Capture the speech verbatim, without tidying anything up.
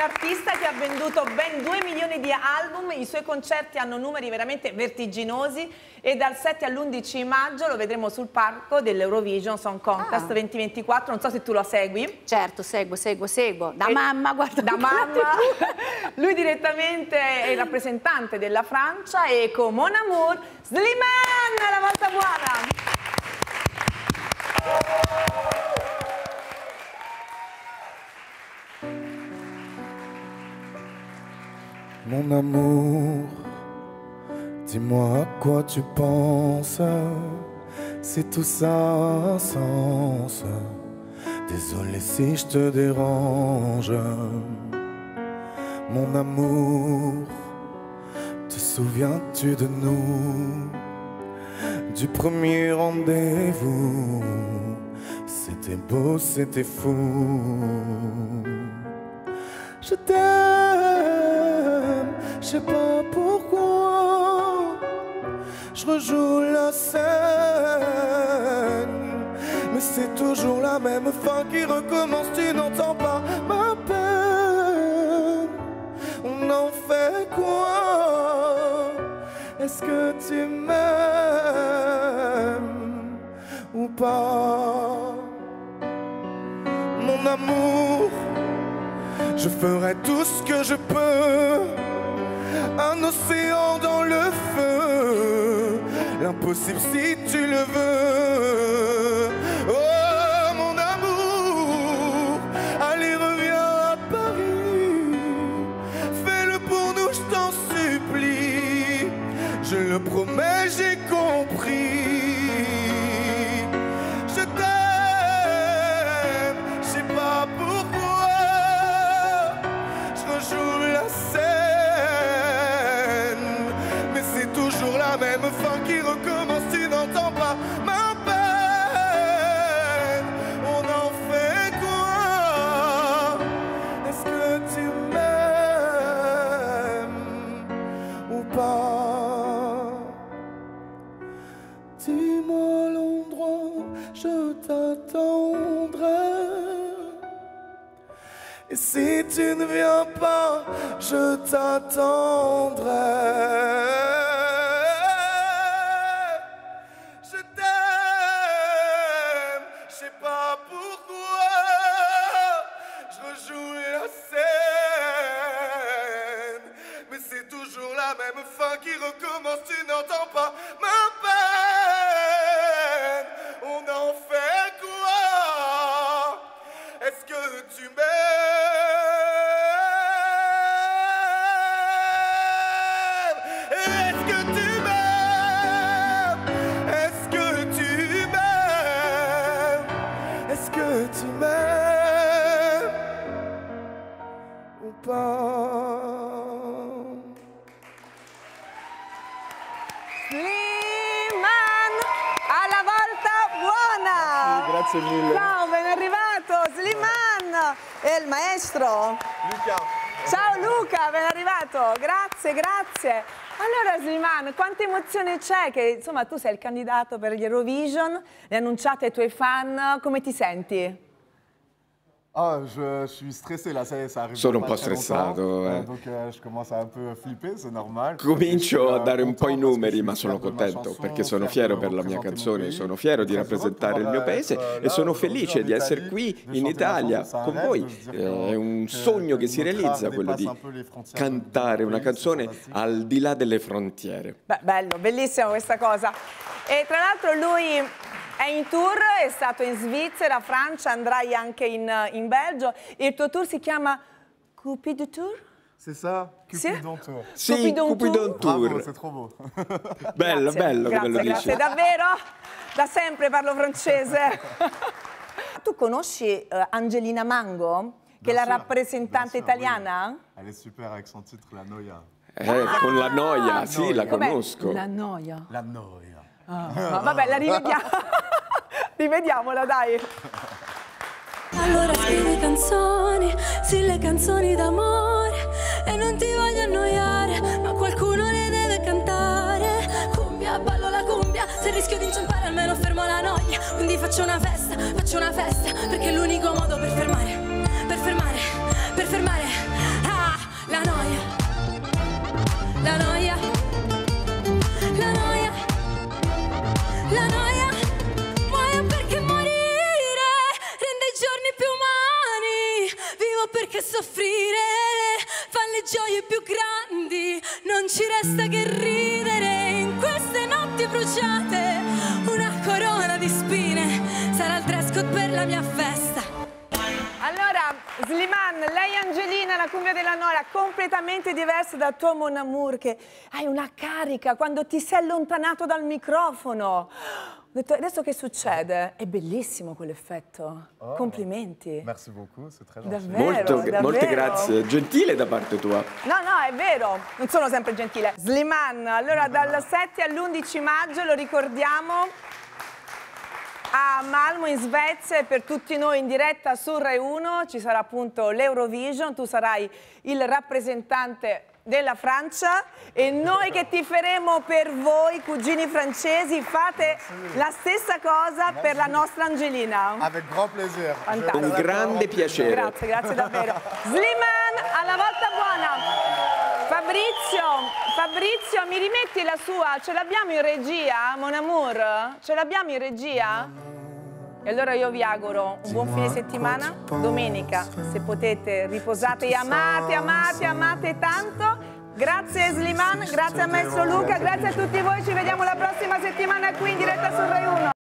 artista che ha venduto ben due milioni di album, i suoi concerti hanno numeri veramente vertiginosi e dal sette all'undici maggio lo vedremo sul palco dell'Eurovision Song Contest ah. duemilaventiquattro, non so se tu lo segui. Certo, seguo, seguo, seguo, da e mamma, guarda. Da mamma, lui direttamente è il rappresentante della Francia e con Mon Amour, Slimane, la volta buona! Mon amour, dis-moi à quoi tu penses, si tout ça a un sens. Désolé si je te dérange. Mon amour, te souviens-tu de nous, du premier rendez-vous? C'était beau, c'était fou. Je t'aime, je sais pas pourquoi. Je rejoue la scène, mais c'est toujours la même fin qui recommence. Tu n'entends pas ma peine. On en fait quoi? Est-ce que tu m'aimes ou pas? Mon amour, je ferai tout ce que je peux, un océan dans le feu, l'impossible si tu le veux. Oh mon amour, allez reviens à Paris, fais-le pour nous, je t'en supplie, je le promets, j'ai compris. Je t'aime, je sais pas pourquoi. Je joue la scène, mais c'est toujours la même fin qui recommence. Tu n'entends pas ma peine. On en fait quoi? Est-ce que tu m'aimes ou pas? Dis-moi l'endroit, je t'attendrai. Et si tu ne viens pas, je t'attendrai. Je t'aime, je sais pas pourquoi. Je rejoue la scène, mais c'est toujours la même fin qui recommence. Tu n'entends pas ma peine. On en fait quoi? Est-ce que tu m'aimes? Tu m'aimes ou pas? Slimane, alla volta buona! Sì, grazie mille. Ciao, ben arrivato, Slimane! E il maestro? Luca. Ciao Luca, ben arrivato, grazie, grazie. Allora Slimane, quante emozioni c'è che insomma tu sei il candidato per gli Eurovision, le annunciate ai tuoi fan, come ti senti? Oh, je, je suis stressé là, ça, ça arrive. Sono un po' stressato. Eh. Donc euh, je commence à un peu flipper, c'est normal. Comincio a dare un po' i numeri, ma sono contento perché sono fiero per la mia canzone, sono fiero di rappresentare il mio paese e sono felice di essere qui in Italia con voi. È un sogno che si realizza, quello di cantare una canzone al di là delle frontiere. Beh, bello, bellissima questa cosa. E tra l'altro lui è in tour, è stato in Svizzera, Francia, andrai anche in, in Belgio. Il tuo tour si chiama Cupid Tour? C'est ça, Cupidon Tour. Sì, Cupidon, Cupidon Tour. Bravo, c'est trop beau. Bello, grazie, bello grazie, come lo grazie, dici. davvero? Da sempre parlo francese. Tu conosci uh, Angelina Mango, che è la rappresentante sûr, italiana? Oui. Elle est super avec son titre La Noia. Eh, ah, con La Noia, sì, noia. La conosco. La Noia. La Noia. Ah, no, vabbè, la rivediamo. Rivediamola, dai. Allora scrivi canzoni, sì le canzoni d'amore, e non ti voglio annoiare, ma qualcuno le deve cantare. Cumbia, ballo la cumbia, se rischio di inciampare almeno fermo la noia. Quindi faccio una festa, faccio una festa, perché è l'unico modo per fermare, per fermare, per fermare soffrire, fa le gioie più grandi, non ci resta che ridere in queste notti bruciate, una corona di spine sarà il dress code per la mia festa. Allora, Slimane, lei Angelina, la cumbia della Nora, completamente diversa dal tuo Mon Amour, che hai una carica quando ti sei allontanato dal microfono. Ho detto, adesso che succede? È bellissimo quell'effetto. Oh, complimenti. Merci beaucoup, c'est très gentil. Davvero, Molto, davvero. Molte grazie, gentile da parte tua. No, no, è vero, non sono sempre gentile. Slimane, allora dal sette all'undici maggio, lo ricordiamo, a Malmo in Svezia, e per tutti noi in diretta su Rai uno ci sarà appunto l'Eurovision, tu sarai il rappresentante della Francia e noi che tiferemo per voi, cugini francesi, fate la stessa cosa per la nostra Angelina. Avec grand plaisir. Fantastico. Un grande piacere. Grazie, grazie davvero. Slimane, alla volta buona. Fabrizio, Fabrizio, mi rimetti la sua? Ce l'abbiamo in regia, Mon Amour? Ce l'abbiamo in regia? E allora io vi auguro un buon fine settimana. Domenica, se potete, riposate e amate, amate, amate tanto. Grazie Slimane, grazie a Maestro Luca, grazie a tutti voi. Ci vediamo la prossima settimana qui in diretta su Rai uno.